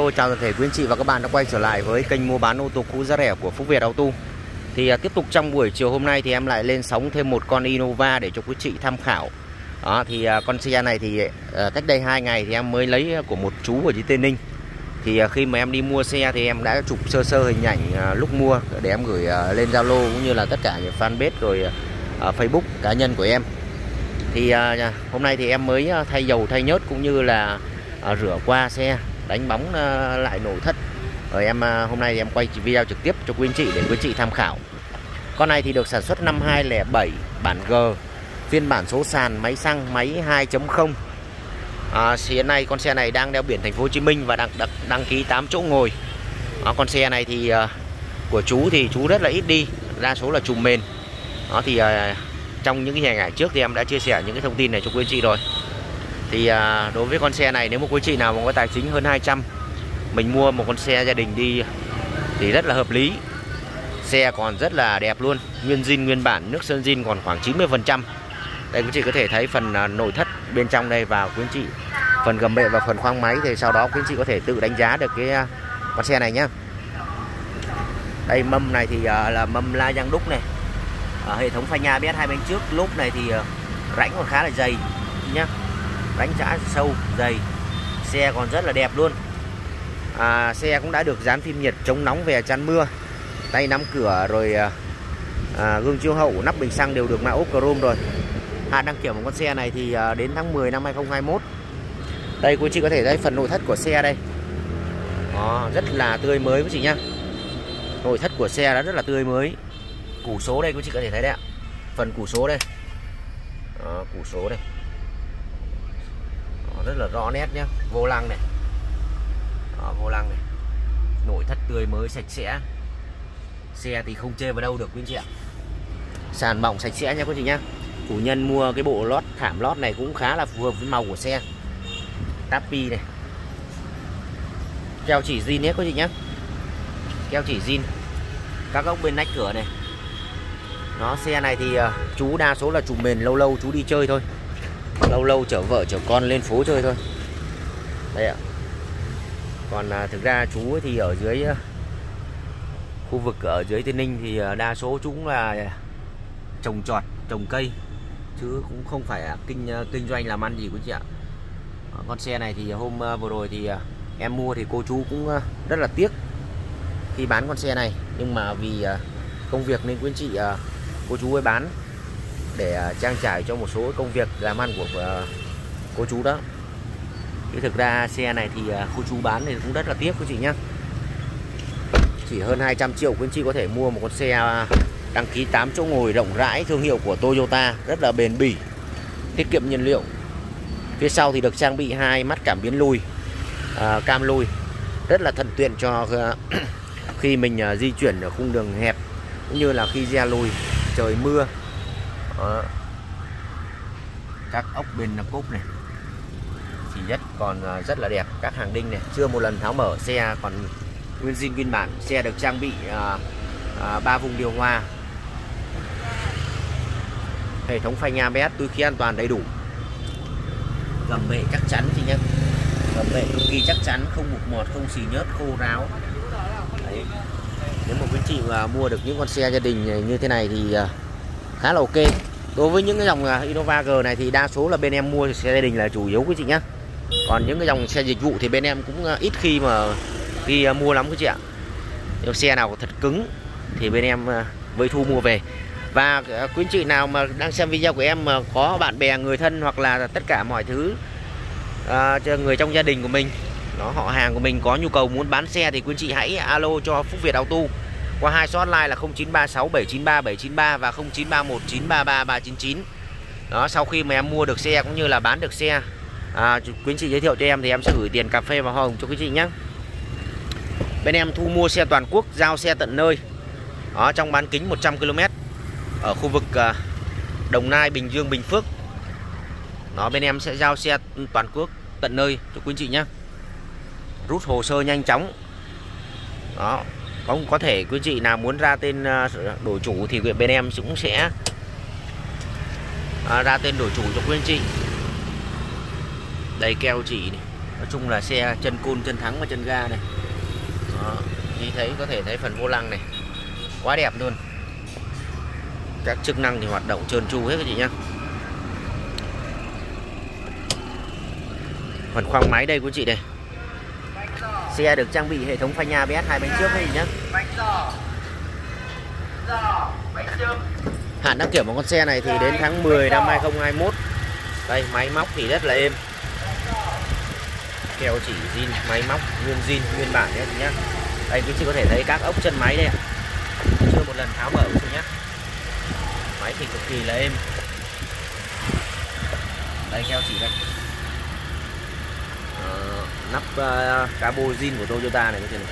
Hello, chào toàn thể quý anh chị và các bạn đã quay trở lại với kênh mua bán ô tô cũ giá rẻ của Phúc Việt Auto. Thì tiếp tục trong buổi chiều hôm nay thì em lại lên sóng thêm một con Innova để cho quý chị tham khảo. Đó thì con xe này thì cách đây 2 ngày thì em mới lấy của một chú ở dưới Tây Ninh. Thì khi mà em đi mua xe thì em đã chụp sơ sơ hình ảnh lúc mua để em gửi lên Zalo cũng như là tất cả những fanpage rồi Facebook cá nhân của em. Thì hôm nay thì em mới thay dầu thay nhớt cũng như là rửa qua xe, đánh bóng lại nội thất. Rồi hôm nay thì em quay video trực tiếp cho quý anh chị để quý anh chị tham khảo. Con này thì được sản xuất năm 2007, bản G, phiên bản số sàn, máy xăng, máy 2.0. Hiện nay con xe này đang đeo biển thành phố Hồ Chí Minh và đăng ký 8 chỗ ngồi. Con xe này thì của chú thì chú rất là ít đi, đa số là chùm mền. Đó thì trong những cái hình ảnh trước thì em đã chia sẻ những cái thông tin này cho quý anh chị rồi. Thì đối với con xe này, nếu mà quý chị nào mà có tài chính hơn 200, mình mua một con xe gia đình đi thì rất là hợp lý. Xe còn rất là đẹp luôn, nguyên zin nguyên bản, nước sơn zin còn khoảng 90%. Đây quý chị có thể thấy phần nội thất bên trong đây và quý anh chị phần gầm bệ và phần khoang máy thì sau đó quý anh chị có thể tự đánh giá được cái con xe này nhá. Đây mâm này thì là mâm la răng đúc này. Hệ thống phanh ABS hai bên trước, lốp này thì rãnh còn khá là dày nhá, rãnh chã sâu dày, xe còn rất là đẹp luôn. Xe cũng đã được dán phim nhiệt chống nóng về chắn mưa, tay nắm cửa rồi gương chiếu hậu, nắp bình xăng đều được mạ ốp chrome rồi. Hạn đăng kiểm của con xe này thì đến tháng 10 năm 2021. Đây quý chị có thể thấy phần nội thất của xe đây. Đó, rất là tươi mới quý chị nhá. Nội thất của xe đã rất là tươi mới. Củ số đây quý chị có thể thấy đấy ạ. Phần củ số đây. Đó, củ số đây. Đó, rất là rõ nét nhá. Vô lăng này. Đó, vô lăng này. Nội thất tươi mới sạch sẽ. Xe thì không chê vào đâu được quý chị ạ. Sàn bóng sạch sẽ nha quý chị nhá. Chủ nhân mua cái bộ lót thảm lót này cũng khá là phù hợp với màu của xe. Tapi này. Keo chỉ zin hết quý chị nhá. Keo chỉ zin. Các góc bên nách cửa này. Nó xe này thì chú đa số là chùm mền, lâu lâu chú đi chơi thôi. Lâu lâu chở vợ chở con lên phố chơi thôi. Đây ạ. Còn thực ra chú ấy thì ở dưới khu vực ở dưới Tây Ninh thì đa số chú cũng là trồng trọt, trồng cây chứ cũng không phải kinh doanh làm ăn gì quý chị ạ. Con xe này thì hôm vừa rồi thì em mua thì cô chú cũng rất là tiếc khi bán con xe này, nhưng mà vì công việc nên quý anh chị cô chú ấy bán để trang trải cho một số công việc làm ăn của cô chú đó. Thì thực ra xe này thì cô chú bán thì cũng rất là tiếc quý chị nhá. Chỉ hơn 200 triệu quý anh chị có thể mua một con xe đăng ký 8 chỗ ngồi rộng rãi, thương hiệu của Toyota, rất là bền bỉ, tiết kiệm nhiên liệu. Phía sau thì được trang bị 2 mắt cảm biến lùi, cam lùi, rất là thuận tiện cho khi mình di chuyển ở khung đường hẹp cũng như là khi ra lùi trời mưa. Các ốc bên cốp này thì còn rất là đẹp, các hàng đinh này chưa một lần tháo mở, xe còn nguyên zin nguyên bản. Xe được trang bị 3 vùng điều hòa, hệ thống phanh ABS, túi khí an toàn đầy đủ, gầm bệ chắc chắn chị nhé, gầm bệ cực kỳ chắc chắn, không mục mọt, không xì nhớt, khô ráo. Đấy. Nếu mà quý chị mua được những con xe gia đình như thế này thì khá là ok. Đối với những cái dòng Innova G này thì đa số là bên em mua xe gia đình là chủ yếu quý chị nhé. Còn những cái dòng xe dịch vụ thì bên em cũng ít khi mua lắm quý chị ạ. Nếu xe nào thật cứng thì bên em với thu mua về. Và quý chị nào mà đang xem video của em mà có bạn bè, người thân hoặc là tất cả mọi thứ cho người trong gia đình của mình, họ hàng của mình có nhu cầu muốn bán xe thì quý chị hãy alo cho Phúc Việt Auto qua 2 số hotline là 0936 793 793 và 0931 933 399. Đó, sau khi mà em mua được xe cũng như là bán được xe, quý chị giới thiệu cho em thì em sẽ gửi tiền cà phê và hoa hồng cho quý chị nhé. Bên em thu mua xe toàn quốc, giao xe tận nơi. Đó, trong bán kính 100 km ở khu vực Đồng Nai, Bình Dương, Bình Phước. Đó, bên em sẽ giao xe toàn quốc tận nơi cho quý chị nhé. Rút hồ sơ nhanh chóng. Đó, có thể quý chị nào muốn ra tên đổi chủ thì bên em cũng sẽ ra tên đổi chủ cho quý anh chị. Đây keo chỉ này. Nói chung là xe chân cun, chân thắng và chân ga này. Đó, như thấy có thể thấy phần vô lăng này quá đẹp luôn. Các chức năng thì hoạt động trơn tru hết các chị nhá. Phần khoang máy đây quý chị đây. Xe được trang bị hệ thống phanh ABS 2 bánh trước đây nhá. Hạn đăng kiểm của con xe này thì đến tháng 10 năm 2021. Đây, máy móc thì rất là êm. Keo chỉ zin, máy móc nguyên zin, nguyên bản nhé nhá. Đây quý chị có thể thấy các ốc chân máy đây. Chưa một lần tháo mở quý chị nhé. Máy thì cực kỳ là êm. Đây keo chỉ đây. Nắp cabo zin của Toyota này quý chị này.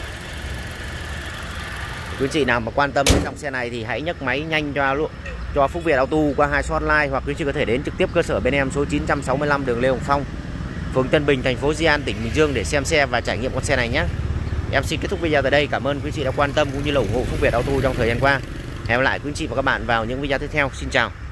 Quý chị nào mà quan tâm đến dòng xe này thì hãy nhấc máy nhanh cho Phúc Việt Auto qua 2 số hotline, hoặc quý chị có thể đến trực tiếp cơ sở bên em số 965 đường Lê Hồng Phong, phường Tân Bình, thành phố Di An, tỉnh Bình Dương để xem xe và trải nghiệm con xe này nhé. Em xin kết thúc video tại đây. Cảm ơn quý chị đã quan tâm cũng như là ủng hộ Phúc Việt Auto trong thời gian qua. Hẹn gặp lại quý chị và các bạn vào những video tiếp theo. Xin chào.